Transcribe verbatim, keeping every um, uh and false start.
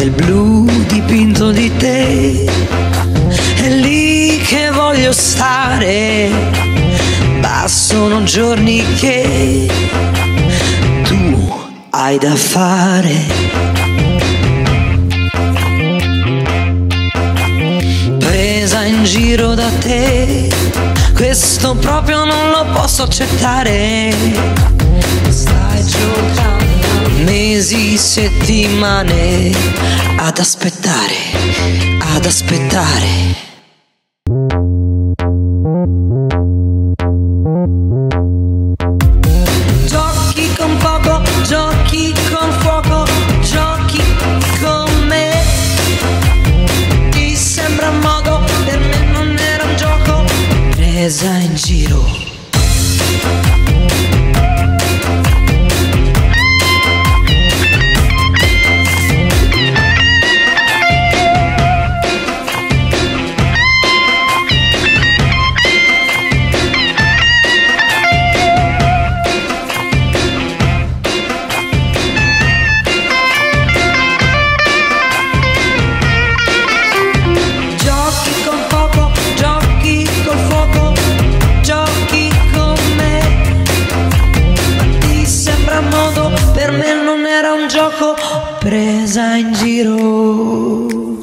nel blu dipinto di te. È lì che voglio stare, ma sono giorni che tu hai da fare. Presa in giro da te, questo proprio non lo posso accettare. Stai giocando mesi, settimane ad aspettare, ad aspettare. Giochi con poco, giochi con fuoco, giochi con me. Ti sembra un modo, per me non era un gioco. Presa in giro. Per me non era un gioco, presa in giro.